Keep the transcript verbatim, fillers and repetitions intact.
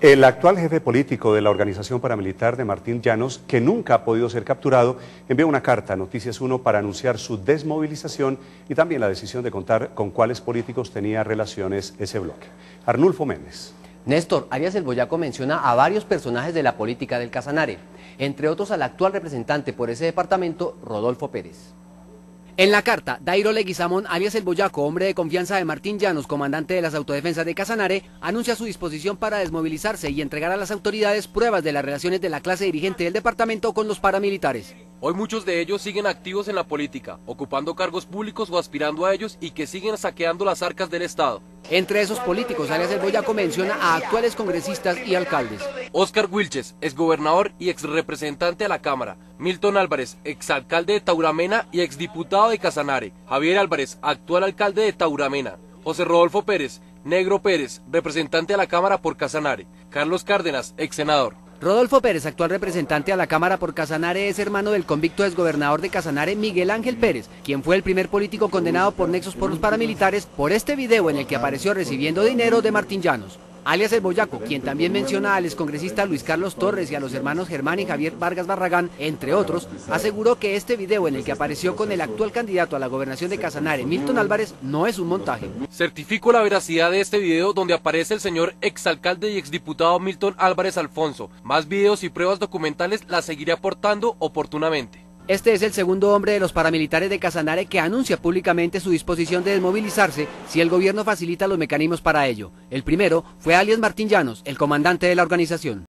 El actual jefe político de la organización paramilitar de Martín Llanos, que nunca ha podido ser capturado, envió una carta a Noticias uno para anunciar su desmovilización y también la decisión de contar con cuáles políticos tenía relaciones ese bloque. Arnulfo Méndez. Néstor, alias El Boyaco menciona a varios personajes de la política del Casanare, entre otros al actual representante por ese departamento, Rodolfo Pérez. En la carta, Dairo Leguizamón, alias El Boyaco, hombre de confianza de Martín Llanos, comandante de las autodefensas de Casanare, anuncia su disposición para desmovilizarse y entregar a las autoridades pruebas de las relaciones de la clase dirigente del departamento con los paramilitares. Hoy muchos de ellos siguen activos en la política, ocupando cargos públicos o aspirando a ellos y que siguen saqueando las arcas del Estado. Entre esos políticos, alias El Boyaco menciona a actuales congresistas y alcaldes. Óscar Wilches, exgobernador y exrepresentante a la Cámara. Milton Álvarez, exalcalde de Tauramena y exdiputado de Casanare. Javier Álvarez, actual alcalde de Tauramena. José Rodolfo Pérez, Negro Pérez, representante a la Cámara por Casanare. Carlos Cárdenas, ex senador. Rodolfo Pérez, actual representante a la Cámara por Casanare, es hermano del convicto exgobernador de Casanare, Miguel Ángel Pérez, quien fue el primer político condenado por nexos por los paramilitares por este video en el que apareció recibiendo dinero de Martín Llanos. Alias El Boyaco, quien también menciona al excongresista Luis Carlos Torres y a los hermanos Germán y Javier Vargas Barragán, entre otros, aseguró que este video en el que apareció con el actual candidato a la gobernación de Casanare, Milton Álvarez, no es un montaje. Certifico la veracidad de este video donde aparece el señor exalcalde y exdiputado Milton Álvarez Alfonso. Más videos y pruebas documentales las seguiré aportando oportunamente. Este es el segundo hombre de los paramilitares de Casanare que anuncia públicamente su disposición de desmovilizarse si el gobierno facilita los mecanismos para ello. El primero fue alias Martín Llanos, el comandante de la organización.